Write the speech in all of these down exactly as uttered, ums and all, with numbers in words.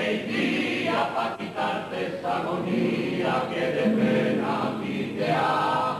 y día para quitarte esa agonía que de pena a ti te ha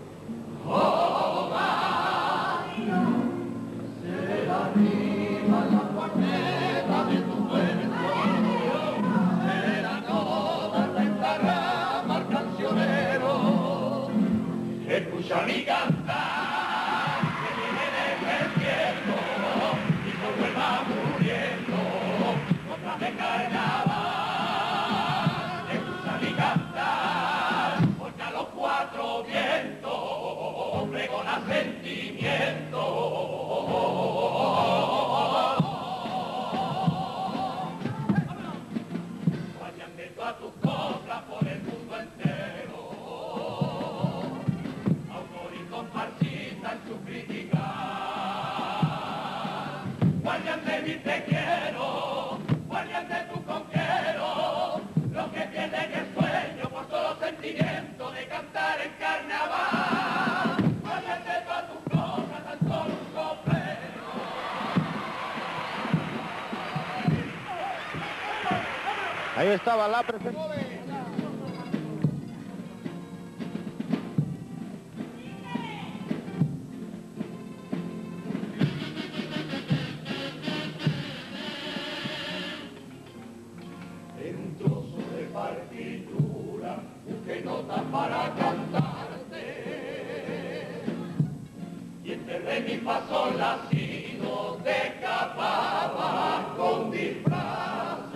ahogado. Se la rima la cuarteta de tu cuerpo, será toda esta rama al cancionero. Escucha mi cantar, que viene desde el tiempo, y por vuelva muriendo, otra de carnaval. Escucha mi cantar, porque a los cuatro vientos pregona sentimiento. Vayan de todas tus coplas por el mundo entero, autor y comparsita en su crítica. Guardián de mi te quiero, guardián de tu conquero, los que pierden el sueño por solo sentimiento de cantar en carnaval. Guardián de todas tus cosas, tan solo un coplero. Ahí estaba la presentación. En un trozo de partitura busqué notas para cantarte, y entre re mi fa sol la si do te escapaba con disfraces,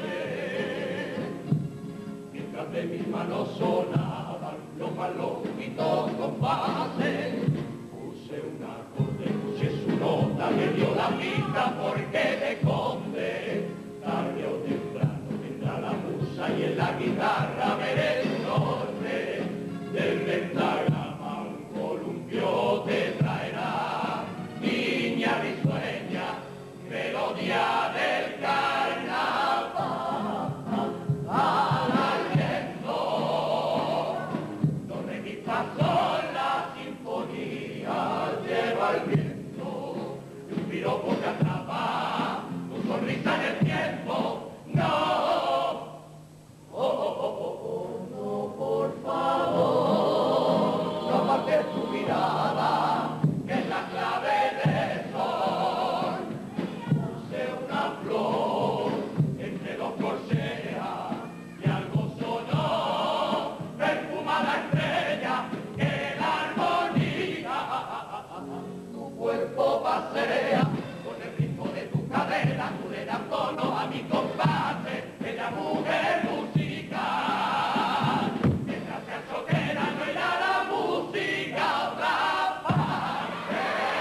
mientras de mis manos sonaban los más loquitos compases. Puse un acorde, escuché su nota, me dio la pista porque de conde, tarde o temprano vendrá la musa y en la guitarra veré el norte del pentagrama, un columpio te traerá, niña risueña, melodía del carnaval. Al viento, do re mi fa sol la sinfonía lleva el viento, y un piropo que atrapa tu sonrisa en el tiempo. No, oh, oh, oh, oh, no, por favor, no apartes tu mirada, que es la clave del sol. Puse una flor entre los corseas y algo sonó, perfumada estrella, que la armonía tu cuerpo pasea con el ritmo de tu cadera, tú le das tono a mi compás, bella mujer musical. Mientras sea choquera no irá la música a otra parte.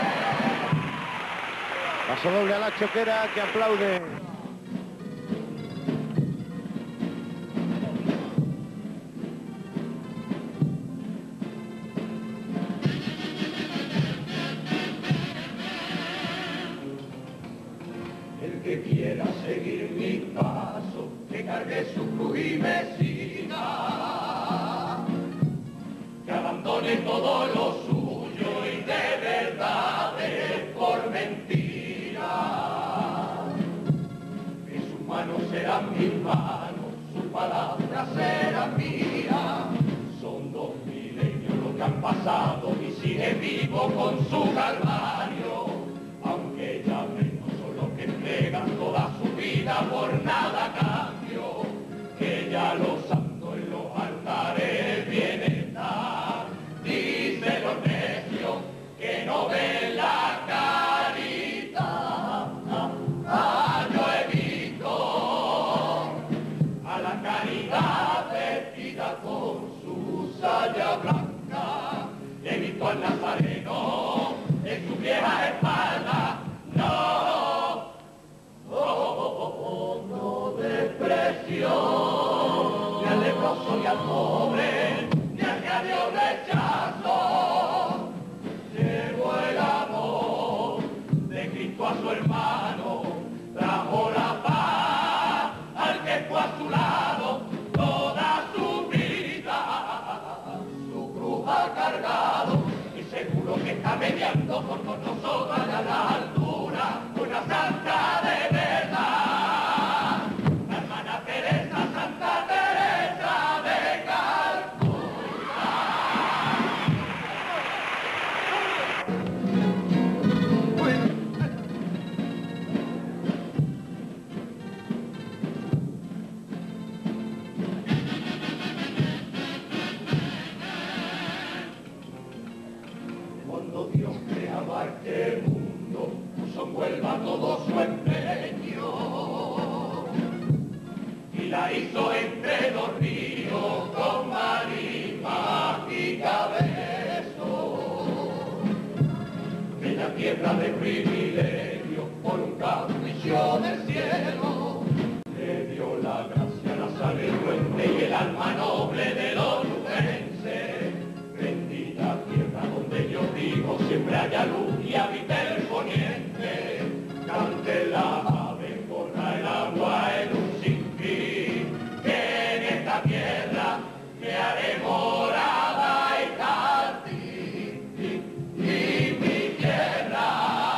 Paso doble a la choquera que aplaude. El que quiera seguir mi paso, que cargue su cruz y me siga, que abandone todo lo suyo y de verdades por mentira, que sus manos serán mis manos, sus palabras serán mías. Son dos milenios los que han pasado y sigue vivo con su calvario, aunque ya menos son los que entregan toda su vida por nada a cambio, que ya los santos en los altares vienen a, dice los necios que no ven la caridad. Ah, yo he visto a la caridad vestida con su saya blanca, he visto al nazareno en su vieja espalda. No, oh, oh, oh, oh, no desprecio ni al leproso ni al pobre, ni al que a Dios rechazo. Llevó el amor de Cristo a su hermano, trajo la paz al que fue a su lado toda su vida. Su cruz ha cargado y seguro que está mediando por con nosotros allá a la altura, una santa de verdad, la hermana Teresa. la hizo entre dos ríos con marismas y cabezos. Bella tierra de privilegio por un capricho del cielo, le dio la gracia a la sal elocuente y el alma noble de los lucenses. Bendita tierra donde yo digo siempre haya luz y habite el poniente, cante la ave, corra el agua en un sinfín, que en esta tierra que haré morada y jardín, y, y mi tierra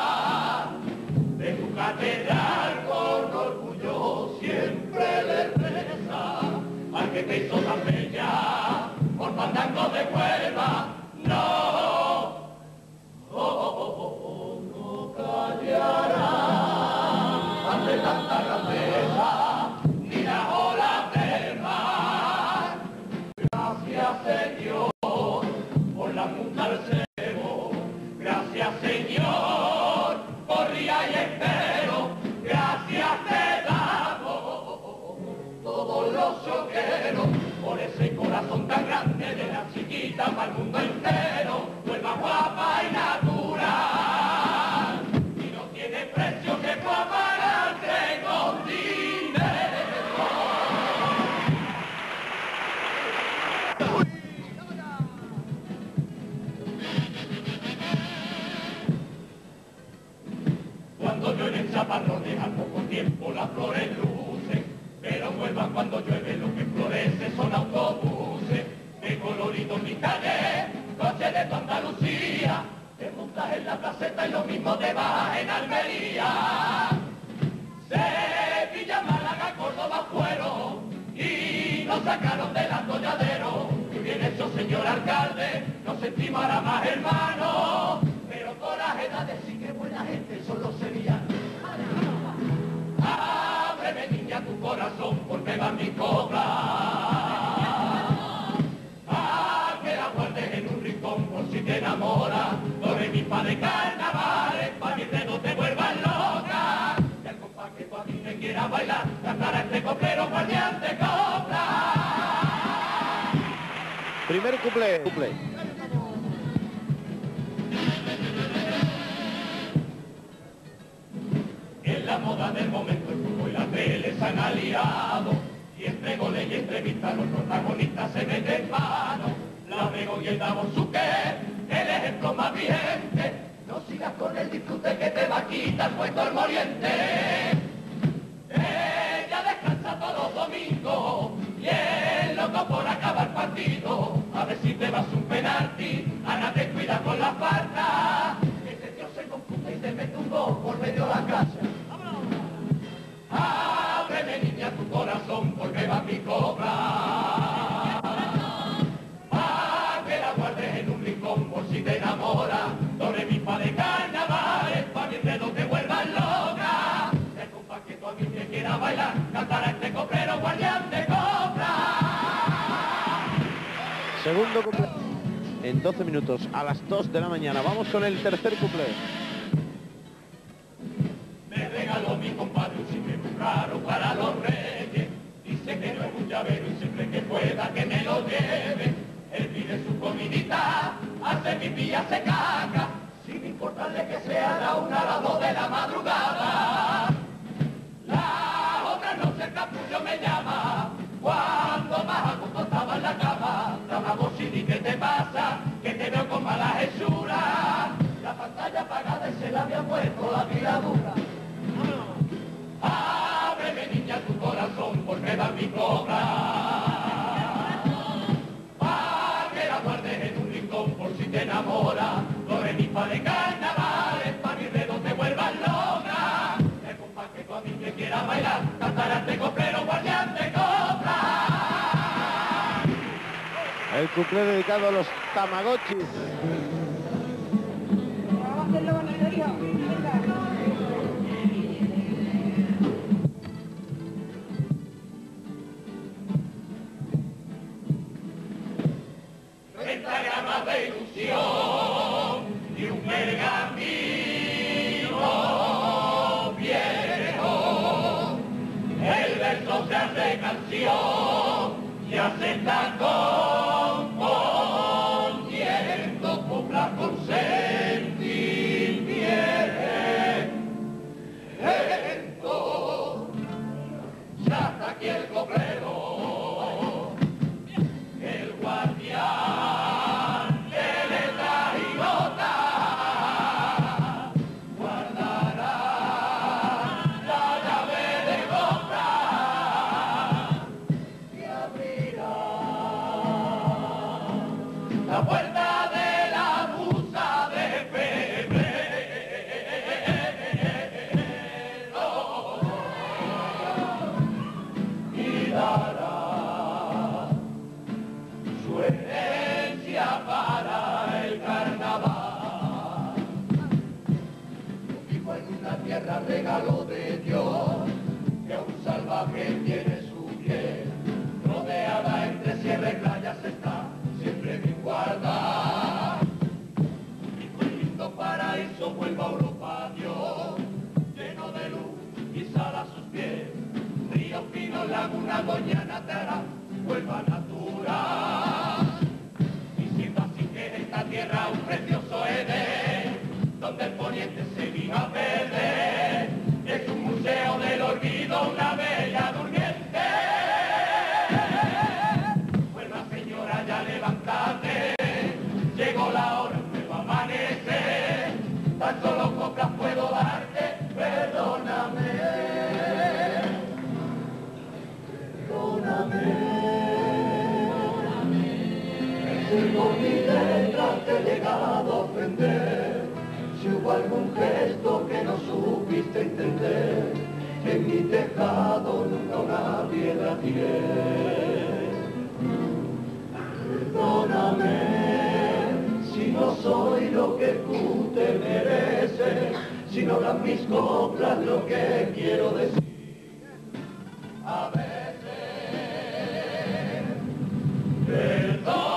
de tu catedral con orgullo siempre le reza al que te hizo tan bella por fandango de Huelva. No, oh, oh, oh, no callará ante tanta grandeza ni las olas del mar. Gracias, Señor, por la punta del cebo. Gracias, Señor, por ría y espero. Gracias te damos todos los choqueros por ese corazón tan grande de la chiquita para el mundo entero. Huelva guapa y natural, y no tiene precio que pueda pagarte con dinero. Cuando llueve en chaparrones al poco tiempo las flores lucen, pero vuelvan cuando llueve lo que florece son autobuses de coloridos mi calle, coches de tu Andalucía, te montas en la placeta y lo mismo te vas en Almería. Sevilla, Málaga, Córdoba fueron y nos sacaron del atolladero. Muy bien hecho, señor alcalde, nos sentimos ahora más hermanos, pero coraje da decir que buena gente son los sevillanos. Ábreme, niña, tu corazón porque va mi cobra. Ah, que la guardes en un rincón por si te enamora. Do re mi fa de carnavales, pa' mis dedos te vuelvan loca. Y al compás que tú a mí me quieras bailar, cantará este coplero guardián de copla. Primer cuplé. cuplé. En la moda del momento el fútbol y la tele se han aliado, y entre goles y entrevistas los protagonistas se meten mano. La Bego y el Davos Suquer, el ejemplo más vigente. No sigas con el disfrute que te va a quitar puesto el moriente. Ella descansa todos los domingos y el loco por acabar partido. A ver si te vas un penalti, Ana te cuida con la falta. Que ese tío se confunde y te mete un gol por medio de la cancha. Ábreme, niña, tu corazón porque va mi cobra. Pa' que la guardes en un rincón por si te enamora. Do re mi fa de carnavales, pa' mis dedos te vuelvan loca. El compás que tú a mí me quieras bailar, cantará este coplero guardián de copla. Segundo cuplé. En doce minutos, a las dos de la mañana. Vamos con el tercer cuplé. Me regaló mi compadre un simple muy raro para los reyes. Dice que no es un llavero y siempre que pueda que me lo lleve. Él pide su comidita, hace pipí y hace caca, sin importarle que sea la una a las dos de la madrugada. La otra noche el capullo me llama, cuando más a gusto estaba en la cama. Dama Bocini, ¿qué te pasa? Que te veo con mala hechura. La pantalla apagada y se la había puesto la piradura. Ábreme, niña, tu corazón porque va mi cobra. Pa' que la guardes en un rincón por si te enamora. Do re mi fa de carnavales, pa' mis dedos te vuelvan loca. El compás que tú a mí me quieras bailar, cantará este coplero guardián de copla. El cuplé dedicado a los Tamagotchis. Vamos a hacerlo con el hijo. treinta gramas de ilusión y un pergamino viejo. El verso eso se hace canción, ya se está componiendo copla con sentimiento. Ya está aquí el coplero, el guardián de letras y notas, guardará la llave de boca y abrirá la puerta de la musa de febrero y dará su herencia para el carnaval. Vivo en una tierra regalo de Dios, que un salvaje tiene su piel, rodeada entre sierra y playas está, siempre bien guardada. Vivo en lindo paraíso, vuelvo a Europa, Dios, lleno de luz y sal a sus pies, río fino, laguna, doñana, terra, vuelva natural. Y siento así que en esta tierra un precioso Edén, donde el poniente se vino a perder, es un museo del olvido, una bella durmiente. Vuelva señora, ya levántate, llegó la hora, un nuevo amanecer, tan solo coplas puedo darte, perdóname. Con mis letras te he llegado a ofender, si hubo algún gesto que no supiste entender, en mi tejado nunca una piedra tiré. Perdóname si no soy lo que tú te mereces, si no hablan mis coplas lo que quiero decir. A veces, perdón.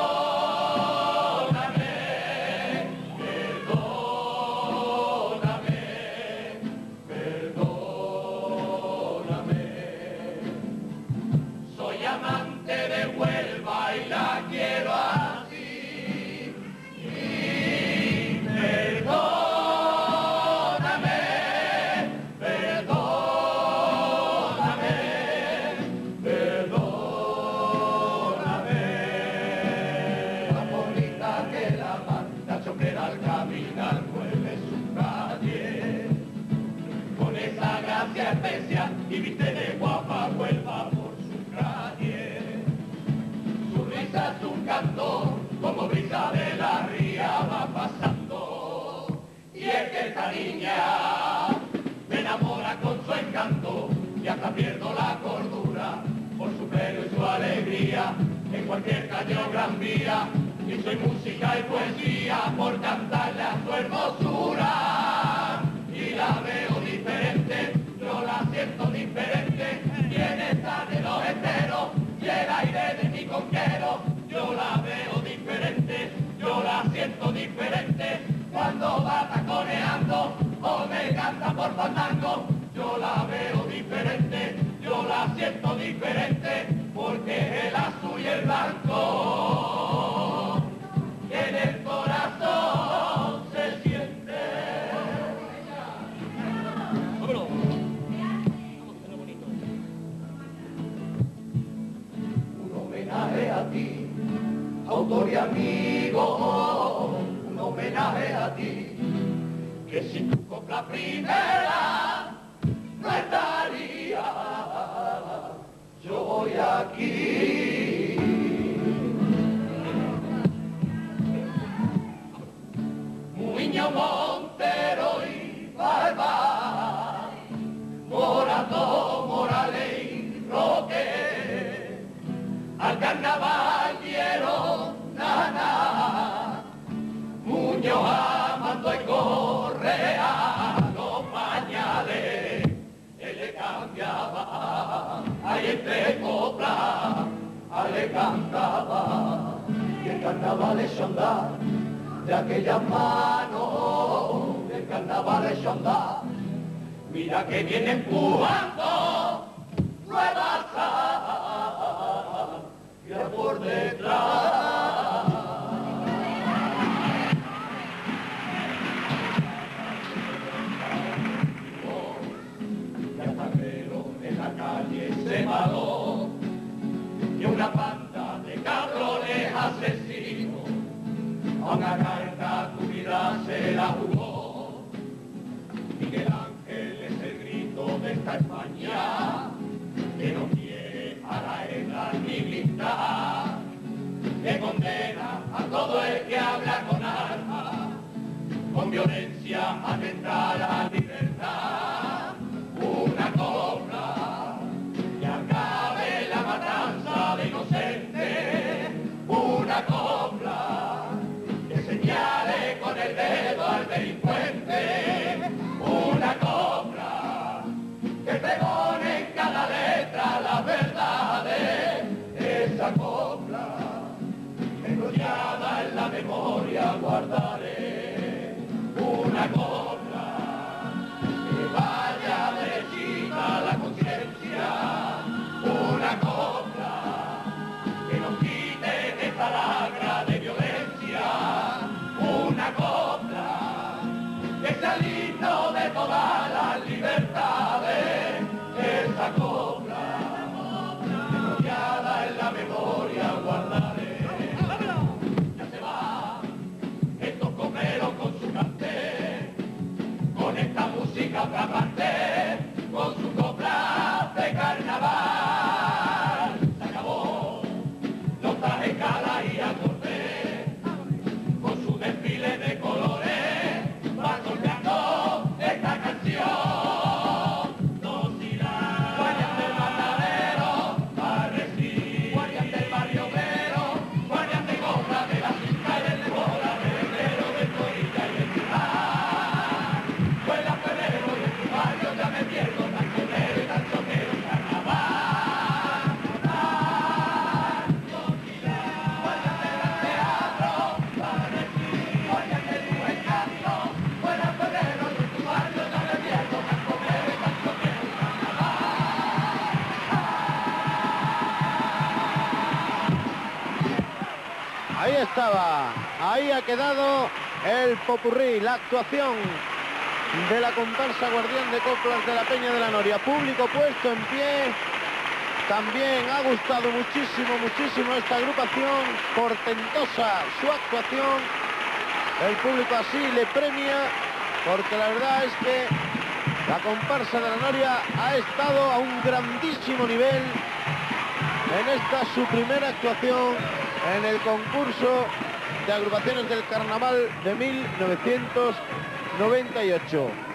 Y viste de guapa, vuelva por su calle. Su risa es un canto, como brisa de la ría va pasando. Y es que esta niña me enamora con su encanto, y hasta pierdo la cordura por su pelo y su alegría. En cualquier calle o gran vía, y soy música y poesía por cantarle a su hermosura. Y la veo diferente, yo la siento diferente, tiene esta de los enteros y el aire de mi conquero. Yo la veo diferente, yo la siento diferente, cuando va taconeando o me canta por fandango. Yo la veo diferente, yo la siento diferente, porque es el azul y el blanco que en el corazón se siente. A ti, autor y amigo, un homenaje a ti, que sin tu copla primera no estaría yo hoy aquí. Muñoz, Montero y Barba, Morato, Morales y Roque, al carnaval dieron nana. Muñoz, Amando y Correa, los pañales él le cambiaba, ahí entre coplas a le cantaba. Y el carnaval es andar de aquellas manos, el carnaval es andar, mira que viene empujando nuevas separó, que una banda de cabrones asesinos a una carta tu vida se la jugó. Miguel Ángel es el grito de esta España que no quiere a la guerra ni blindar, que condena a todo el que habla con armas, con violencia atentar a la libertad. Una copla que acabe la matanza de inocentes, una copla que señale con el dedo al delincuente, una copla que pregone en cada letra las verdades, esa copla enrollada en la memoria guardaré, una copla que vaya derechita a la conciencia, una copla que nos quite esta lacra de violencia, una copla que sea el himno de todas las libertades, esa copla enrollada en la memoria guardaré. Ya se va estos comeros con su cartel, con esta música otra parte, con su copla de carnaval. Se acabó los trajes cala y acorde, con su desfile de colores, va colgando esta canción. Nos irá guardián del matadero, a recibir guardián del barrio obrero, guardián de copla de la finca y del bola, del heredero, del corilla y del ciudad. Vuela febrero y en tu barrio ya me pierdo, tan conero y tan choquero, carnaval, carnaval. Nos irá guardián del teatro, para recibir guardián del buen canto. Vuela febrero y en tu barrio ya me pierdo, tan conero y tan choquero, carnaval. Ahí estaba, ahí ha quedado el popurrí, la actuación de la comparsa Guardián de Coplas de la Peña de la Noria. Público puesto en pie, también ha gustado muchísimo, muchísimo esta agrupación, portentosa su actuación, el público así le premia, porque la verdad es que la comparsa de la Noria ha estado a un grandísimo nivel en esta su primera actuación en el concurso de agrupaciones del carnaval de mil novecientos noventa y ocho.